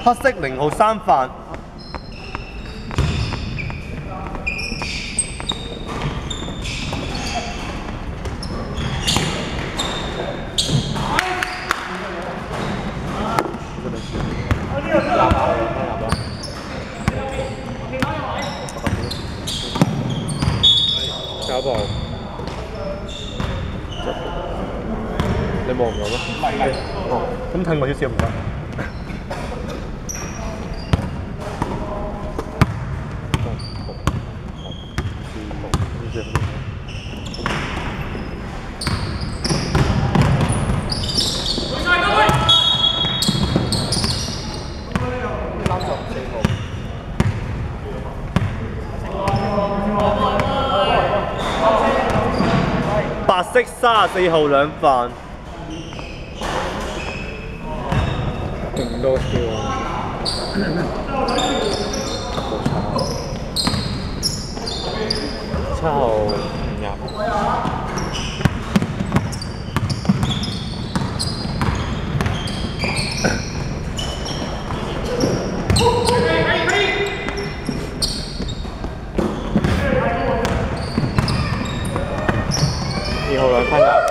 黑色0號3犯。 搞步，你望唔到咩？ 哦，咁褪我少少唔得。白色34號2犯。 勁多超啊！7號唔入。2號2分入。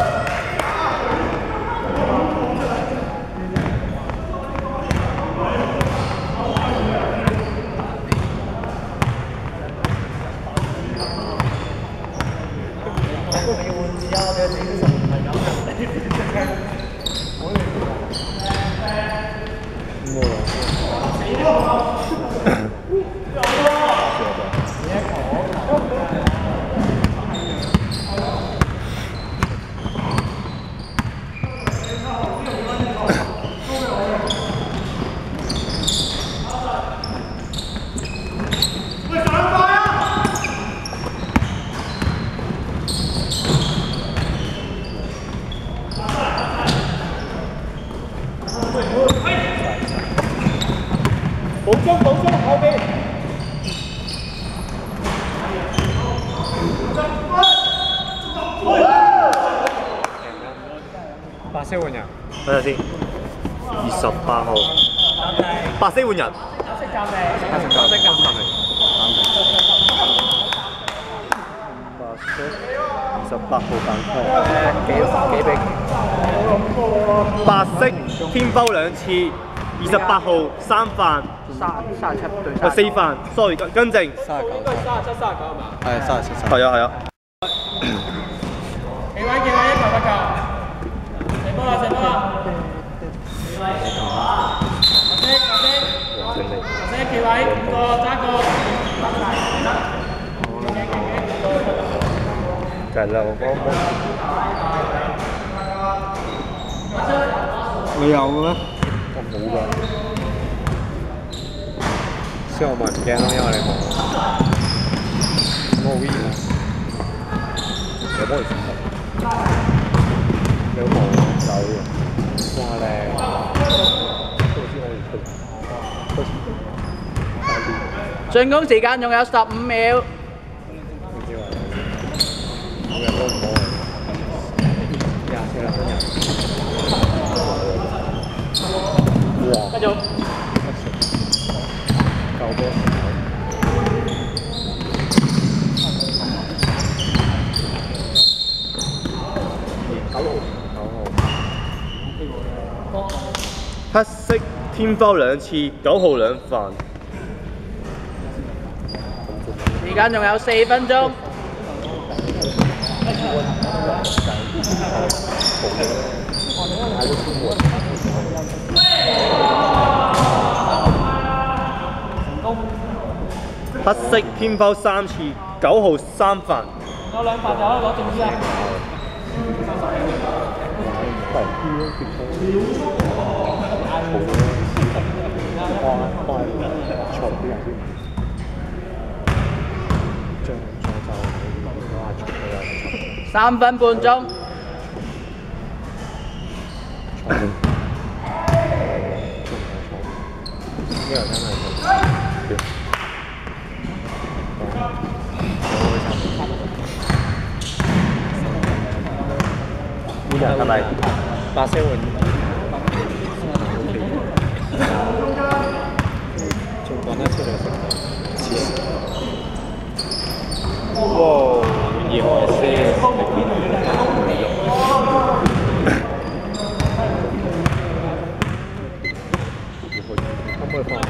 補中後邊。 白色換人， 等陣先，28號。白色換人。 白色暫停。 28號犯規。幾比？白色天包2次，28號3犯。 37對 4犯 ，sorry， 更正。 39係嘛？係37。 係啊。 企位1球不球，射波啦！白色企位5個揸個， 就係兩個波。 你有嘅咩？我冇㗎。所以我咪唔驚咯，因為你冇。我 win 啊！有波嚟先得。有冇走嘅？哇靚！ 進攻時間仲有15秒。 每人都唔好24啦，哇！ 繼續。 夠波。 黑色天包2次，9號2犯。 時間仲有4分鐘。 黑色天包3次，9號3犯。 有2犯就可以攞正啲啦。3分半鐘。 呢人係咪？ 白色換。 講得出嚟食飯，黐線！ 哇！ 意外先，可唔可以放？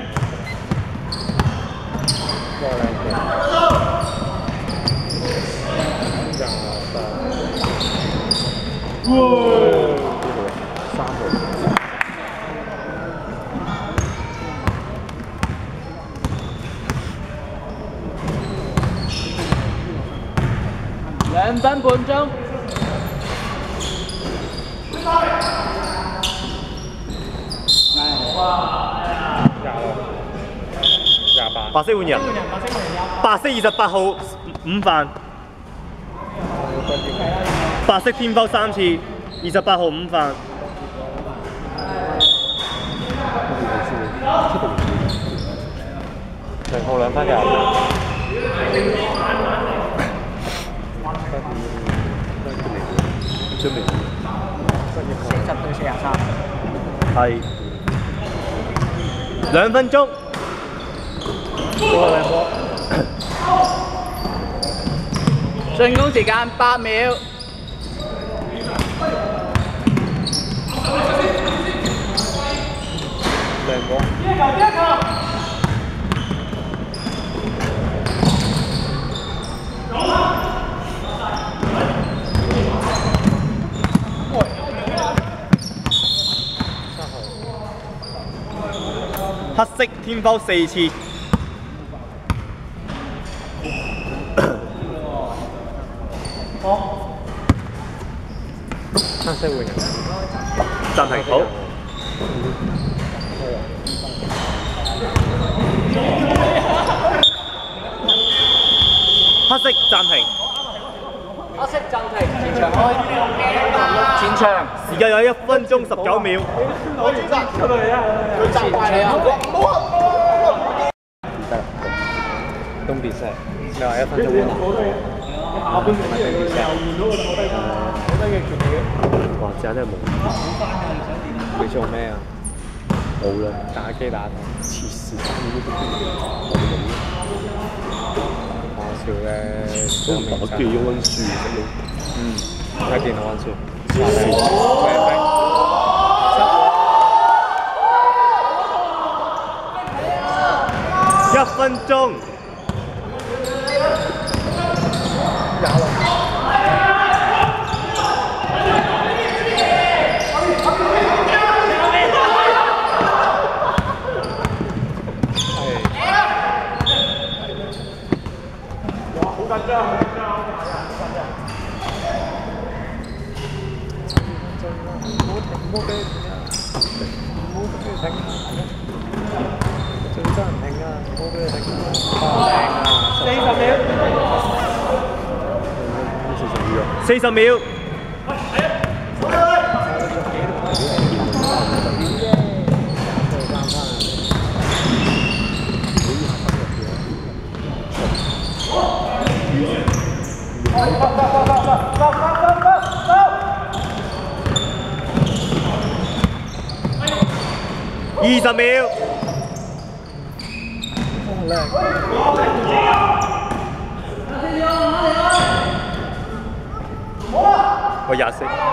過兩條。3號。 2分半鐘。 白色換人，白色28號午飯，白色天拋3次，28號午飯。 0號2分嘅。準備 40對43。 係2分鐘。 進攻時間8秒。 2個。 黑色天拋4次。 黑色換人。 暫停好。黑色暫停。 黑色暫停，前場開。前場。 時間有1分鐘19秒。 東別石，你話1分鐘喎？哇！真係冇。你做咩啊？冇啦，打機打到黐線，講笑咧， 打機要温書嘅。 喺電腦温書。 1分鐘。40秒。20秒。我24。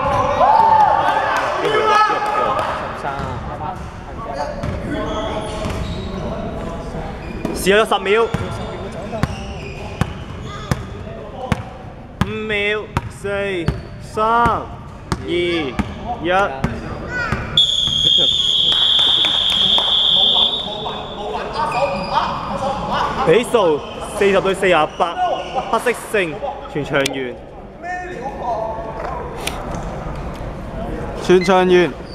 時間有10秒。5秒，4、3、2、1。比數40對48，黑色勝，全場完。 全場完。